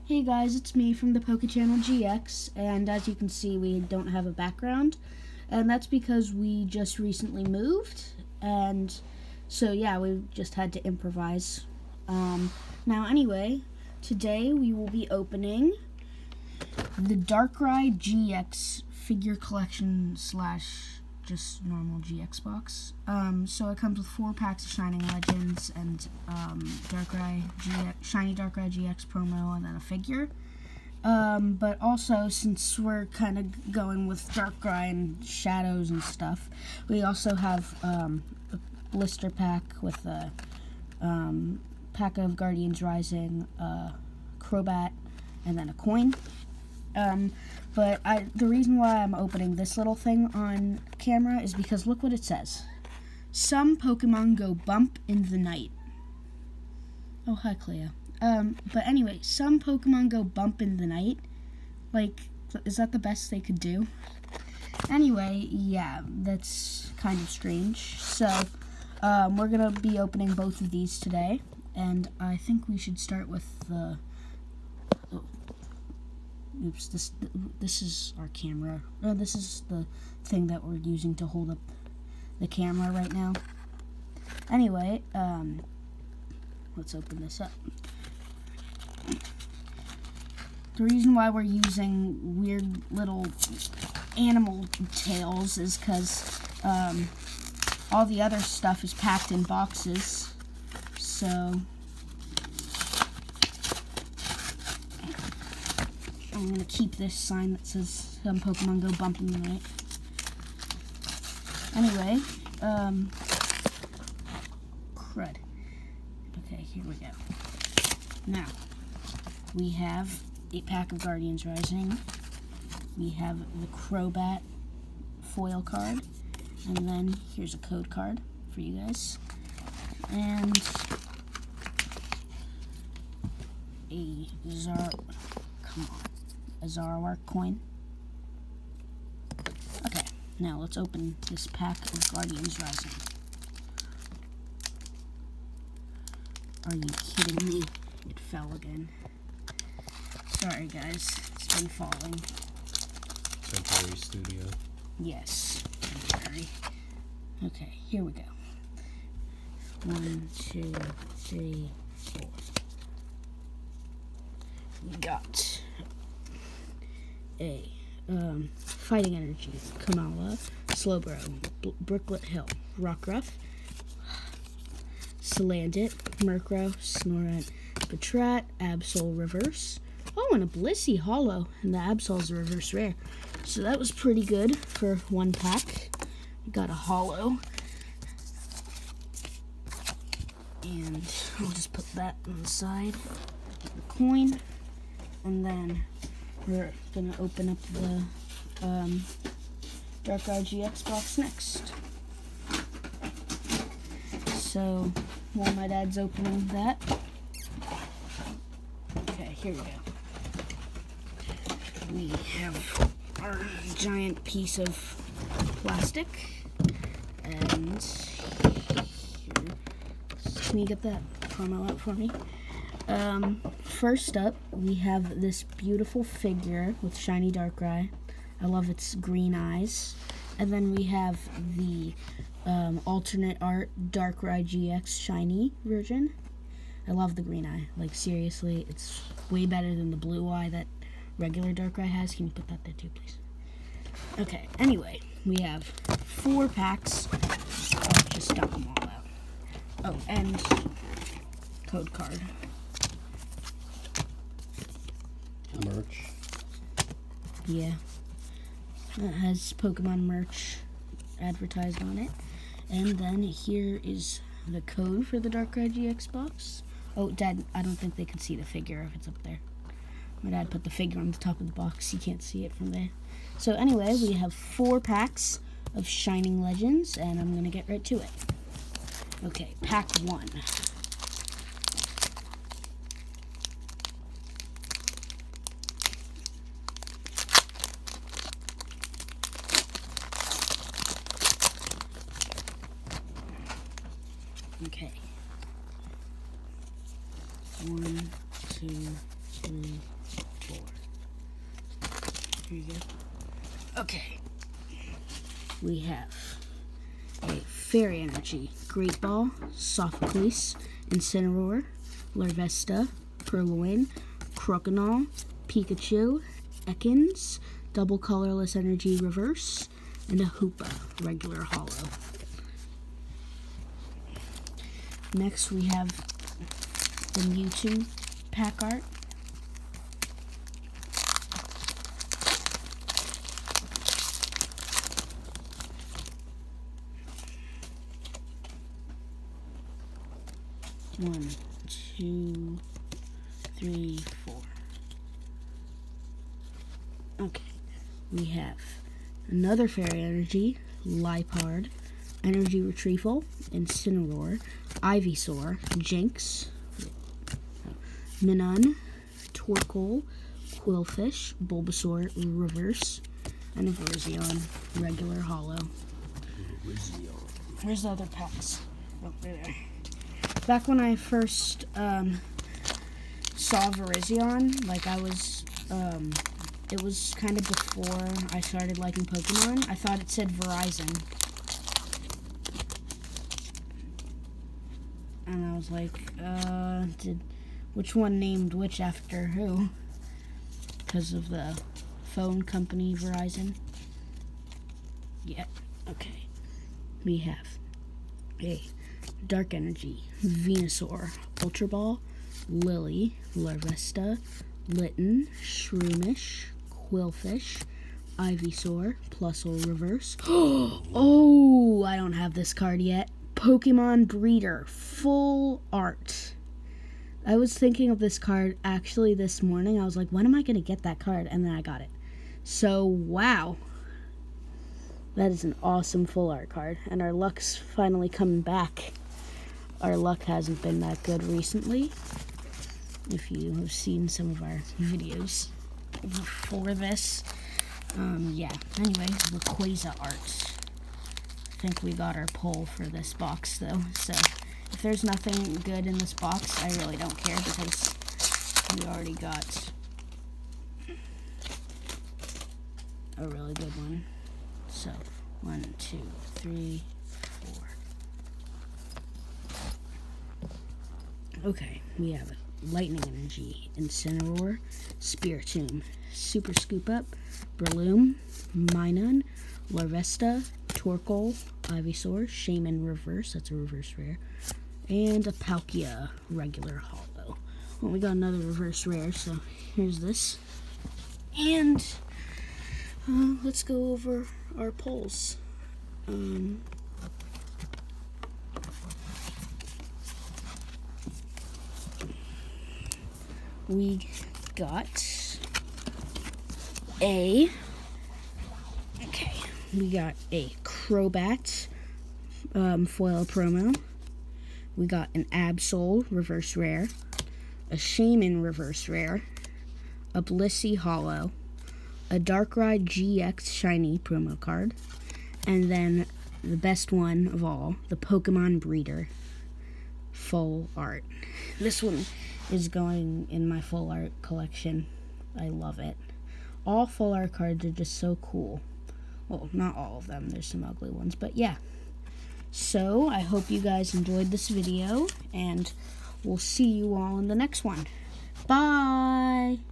Hey guys, it's me from the Poke Channel GX, and as you can see, we don't have a background, and that's because we just recently moved, and so yeah, we just had to improvise. Now anyway, today we will be opening the Darkrai GX figure collection slash just normal GX box. So it comes with 4 packs of Shining Legends and Darkrai GX, Shiny Darkrai GX promo, and then a figure. But also, since we're kind of going with Darkrai and Shadows and stuff, we also have a blister pack with a pack of Guardians Rising, Crobat, and then a coin. But the reason why I'm opening this little thing on camera is because look what it says. Some Pokemon go bump in the night. Oh, hi, Cleo. But anyway, some Pokemon go bump in the night. Like, is that the best they could do? Anyway, yeah, that's kind of strange. So, we're going to be opening both of these today. And I think we should start with the... Oops, this is our camera. This is the thing that we're using to hold up the camera right now. Anyway, let's open this up. The reason why we're using weird little animal tails is because all the other stuff is packed in boxes. So I'm going to keep this sign that says some Pokemon go bump in the night. Anyway, crud. Okay, here we go. Now, we have a pack of Guardians Rising. We have the Crobat foil card. And then here's a code card for you guys. And a Zoroark coin. Okay, now let's open this pack of Guardians Rising. Are you kidding me? It fell again. Sorry guys, it's been falling. Temporary studio. Yes, temporary. Okay, here we go. 1, 2, 3, 4. We got a Fighting Energy, Kamala, Slowbro, Brooklet Hill, Rockruff, Salandit, Murkrow, Snorunt, Patrat, Absol Reverse. Oh, and a Blissey Holo, and the Absol's a reverse rare. So that was pretty good for one pack. We got a Holo. And I'll just put that on the side. The coin. And then we're going to open up the Darkrai GX box next. So, while my dad's opening that, okay, here we go. We have our giant piece of plastic, and here, can you get that promo out for me? First up, we have this beautiful figure with Shiny Darkrai. I love its green eyes. And then we have the alternate art Darkrai GX Shiny version. I love the green eye. Like, seriously, it's way better than the blue eye that regular Darkrai has. Can you put that there too, please? Okay, anyway, we have 4 packs. I'll just dump them all out. Oh, and code card. Merch. Yeah. It has Pokemon merch advertised on it. And then here is the code for the Darkrai GX box. Oh, Dad, I don't think they can see the figure if it's up there. My dad put the figure on the top of the box. You can't see it from there. So anyway, we have 4 packs of Shining Legends, and I'm going to get right to it. Okay, pack 1. Okay. 1, 2, 3, Okay. We have a Fairy Energy, Great Ball, Sophocles, Incineroar, Larvesta, Purloin, Croconaw, Pikachu, Ekans, Double Colorless Energy Reverse, and a Hoopa, regular holo. Next we have the Mewtwo pack art. One, two, three, four. Okay, we have another Fairy Energy, Liepard, Energy Retrieval, Incineroar, Ivysaur, Jinx, Minun, Torkoal, Quillfish, Bulbasaur Reverse, and a Virizion regular holo. Where's the other packs? Oh, there. Back when I first saw Virizion, like it was kind of before I started liking Pokemon. I thought it said Verizon. And I was like, which one named which after who? Because of the phone company Verizon. Yeah, okay. We have a Dark Energy, Venusaur, Ultra Ball, Lily, Larvesta, Litten, Shroomish, Quillfish, Ivysaur, Plusle Reverse. Oh, I don't have this card yet. Pokemon Breeder, full art. I was thinking of this card actually this morning. I was like, when am I going to get that card? And then I got it. So, wow. That is an awesome full art card. And our luck's finally coming back. Our luck hasn't been that good recently. If you have seen some of our videos before this. Yeah. Anyway, Rayquaza art. I think we got our pull for this box, though. So, if there's nothing good in this box, I really don't care because we already got a really good one. So, 1, 2, 3, 4. Okay, we have Lightning Energy, Incineroar, Spiritomb, Super Scoop Up, Breloom, Minun, Larvesta, Torkoal, Ivysaur, Shaman Reverse, that's a reverse rare, and a Palkia regular holo. Well, we got another reverse rare, so here's this. And let's go over our pulls. We got a Crobat foil promo. We got an Absol reverse rare, a Shaman reverse rare, a Blissey holo, a Darkrai GX shiny promo card, and then the best one of all, the Pokemon Breeder full art. This one is going in my full art collection. I love it. All full art cards are just so cool. Well, not all of them. There's some ugly ones, but yeah. So, I hope you guys enjoyed this video, and we'll see you all in the next one. Bye!